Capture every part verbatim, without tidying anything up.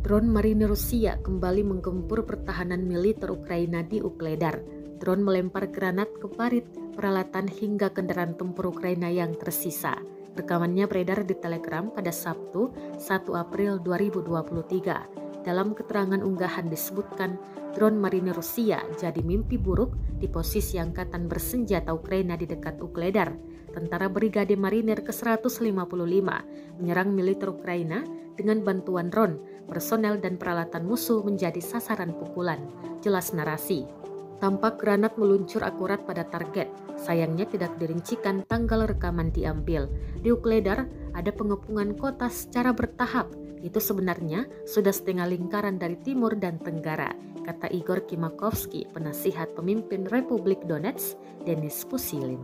Drone marinir Rusia kembali menggempur pertahanan militer Ukraina di Ukledar. Drone melempar granat ke parit, peralatan hingga kendaraan tempur Ukraina yang tersisa. Rekamannya beredar di Telegram pada Sabtu, satu April dua ribu dua puluh tiga. Dalam keterangan unggahan disebutkan, drone marinir Rusia jadi mimpi buruk di posisi angkatan bersenjata Ukraina di dekat Ukledar. Tentara Brigade Marinir ke seratus lima puluh lima menyerang militer Ukraina dengan bantuan drone, personel dan peralatan musuh menjadi sasaran pukulan. Jelas narasi. Tampak granat meluncur akurat pada target. Sayangnya tidak dirincikan tanggal rekaman diambil. Di Ukledar ada pengepungan kota secara bertahap. Itu sebenarnya sudah setengah lingkaran dari timur dan tenggara, kata Igor Kimakovsky, penasihat pemimpin Republik Donetsk, Denis Pusilin.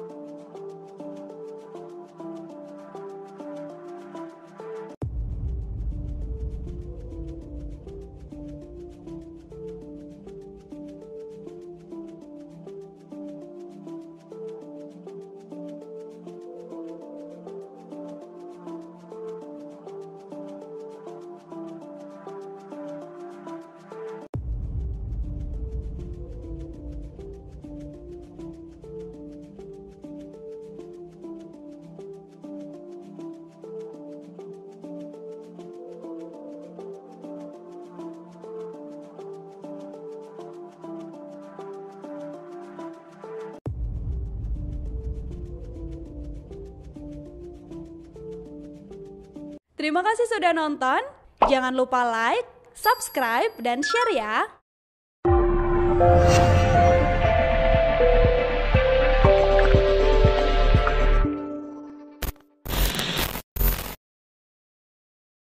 Terima kasih sudah nonton. Jangan lupa like, subscribe, dan share ya.